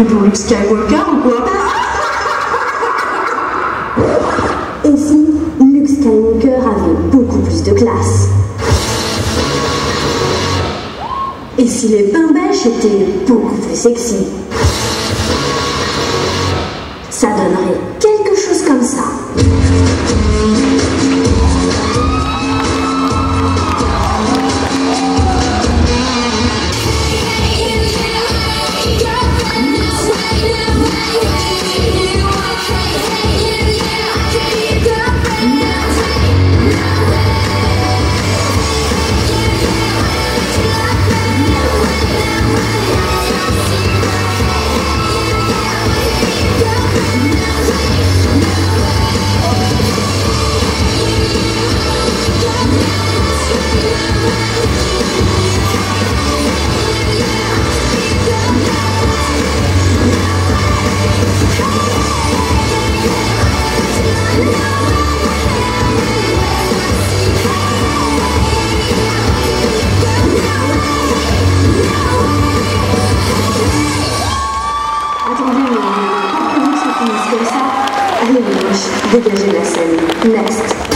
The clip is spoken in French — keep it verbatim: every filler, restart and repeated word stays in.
pris pour Luke Skywalker ou quoi? Et si Luke Skywalker avait beaucoup plus de classe? Et si les pains bêches étaient beaucoup plus sexy? Ça donnerait quelque chose comme ça. Allez, Moche, dégagez la scène. Next.